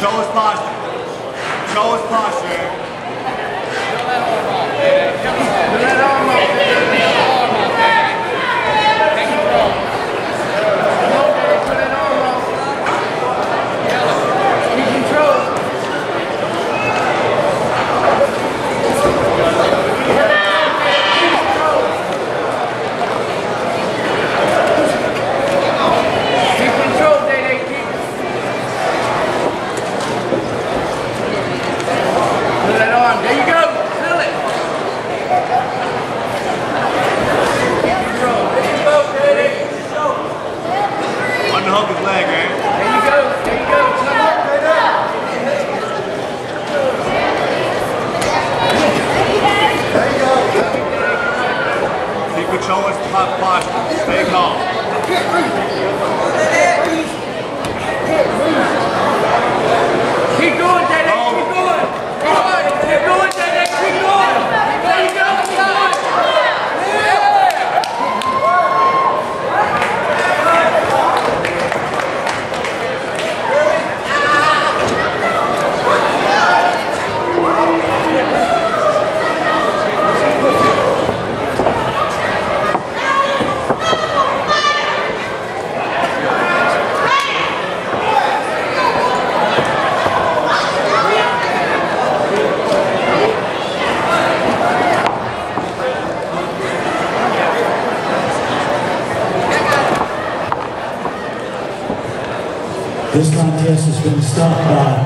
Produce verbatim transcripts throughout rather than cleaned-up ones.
Control his posture. Control his posture. Put that arm off, baby. Put that arm off, baby. Put that arm off, baby. Take control. Come on, baby. Put that arm off. Keep control. Keep control, Day-Day. Keep. Put that arm. There you go. Feel it. Keep control. There you go, Day-Day. Underhook his leg, right? There you go. There you go. Come on, Day-Day. Keep control his posture. Stay calm. Keep going, Day-Day. Keep going. Keep going. Keep going, Day-Day. Keep going. There you go. Keep going. Yeah. This contest has been stopped by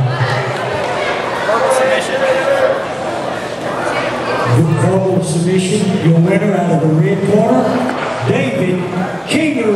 your verbal submission. Your winner out of the red corner, David Kinger.